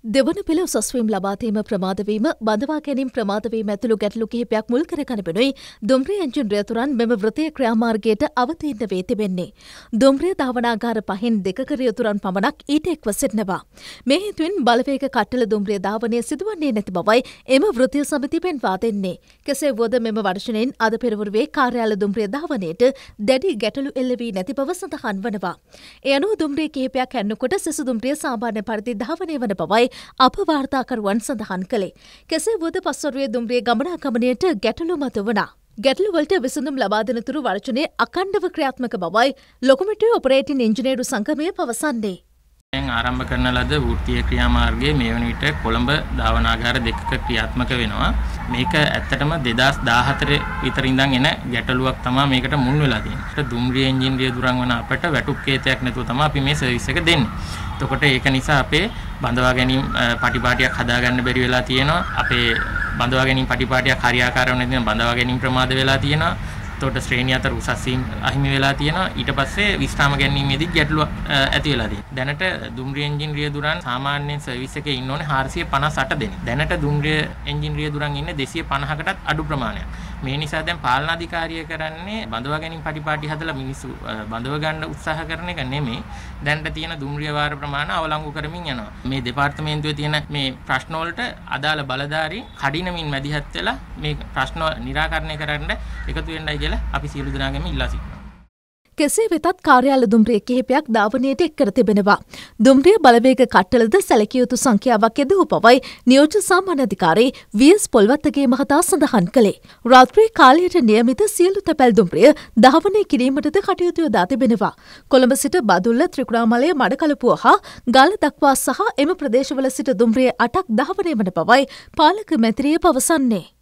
දෙවන පෙළ උසස් වීම ලබා දීම ප්‍රමාද වීම බඳවා ගැනීම ප්‍රමාද වීම ඇතුළු ගැටලු කිහිපයක් මුල් කරගෙන බැනුයි දුම්රිය එන්ජින් රියතුරන් මෙම වෘත්තීය ක්‍රියාමාර්ගයට අවතීර්ණ වී තිබෙන්නේ. දුම්රිය ධාවනාගාර පහෙන් දෙකක රියතුරන් පමණක් ඊට එක්ව සිටිනවා. මේ හේතුවෙන් බලවේග කට්ටල දුම්රිය ධාවනය සිදුවන්නේ නැති බවයි එම වෘත්තීය සමිතිය පෙන්වා දෙන්නේ. කෙසේ වුවද මෙම වර්ෂණයෙන් අද පෙරවරුවේ කාර්යාල දුම්රිය ධාවනයට දැඩි ගැටලු එල්ල වී නැති බව සඳහන් වනවා. ඒ අනුව දුම්රිය කිහිපයක් හැන්නකොට සෙසු දුම්රිය සාමාන්‍ය පරිදි ධාවනය වන බවයි අප වාර්තාකරුවන් සඳහන් කළේ. කෙසේ වුවද පස්වරුවේ දුම්රිය ගමනාගමනයට ගැටලු මත වුණා. ගැටලු වලට විසඳුම් ලබා දෙන තුරු වර්ෂණයේ අඛණ්ඩව ක්‍රියාත්මක බවයි ලොකොමොටිව් ඔපරේටින් ඉංජිනේරු සංගමය පවසන්නේ. ආරම්භ කරන ලද වෘත්තීය ක්‍රියාමාර්ගයේ මේ වන විට කොළඹ ධාවනාගාර දෙකක ක්‍රියාත්මක වෙනවා. මේක ඇත්තටම 2014 විතර ඉඳන් එන ගැටලුවක් තමයි මේකට මුල් වෙලා තියෙන්නේ. දුම්රිය එන්ජින් රියදුරන් වන අපට වැටුප් කේතයක් නැතුව තමයි අපි මේ සර්විස් එක දෙන්නේ. එතකොට ඒක නිසා අපේ බඳවා ගැනීම පටිපාටියක් හදාගන්න බැරි වෙලා තියෙනවා. අපේ බඳවා ගැනීම පටිපාටියක් හරියාකාරව නැතිනම් බඳවා ගැනීම ප්‍රමාද වෙලා තියෙනවා. එතකොට ශ්‍රේණිය අතර උසස් වීම අහිමි වෙලා තියෙනවා. ඊට පස්සේ විස්්‍රාම ගැනීමේදී ගැටලුව ඇති වෙලා තියෙනවා. දැනට දුම්රිය එන්ජින් රියදුරන් සාමාන්‍යයෙන් සර්විස් එකේ ඉන්න ඕනේ 458 දෙනෙක්. දැනට දුම්රිය එන්ජින් රියදුරන් ඉන්නේ 250කටත් අඩු ප්‍රමාණයක්. මේ නිසා දැන් පාලන අධිකාරිය කරන්නේ බඳවා ගැනීම පටිපාටි හදලා මිනිස්සු බඳව ගන්න උත්සාහ කරන එක නෙමෙයි. දැනට තියෙන දුම්රිය වාර ප්‍රමාණය අවලංගු කරමින් යනවා. මේ දෙපාර්තමේන්තුවේ තියෙන මේ ප්‍රශ්න වලට අදාළ බලධාරී කඩිනමින් මැදිහත් වෙලා මේ ප්‍රශ්න निराකරණය කරන්න එකතු වෙන්නයි කියලා අපි සියලු දෙනාගෙම ඉල්ලා සිටිනවා. කෙසේ වෙතත් කාර්යාල දුම්රිය කිහිපයක් ධාවනයට එක් කර තිබෙනවා. දුම්රිය බලවේග කට්ටලද සැලකිය යුතු සංඛ්‍යාවක් යෙදූ බවයි නියෝජ්‍ය සාමාන්‍ය අධිකාරී වී.එස්. පොල්වත්තගේ මහතා සඳහන් කළේ. රාත්‍රී කාලයට නියමිත සියලු තැපැල් දුම්රිය ධාවනය කිරීමටද කටයුතු යොදා තිබෙනවා. කොළඹ සිට බදුල්ල, ත්‍රිකුණාමලය, මඩකලපුව හා ගාල්ල දක්වා සහ එම ප්‍රදේශවල සිට දුම්රිය 8ක් ධාවනය වන බවයි පාලක මැතිරිය පවසන්නේ.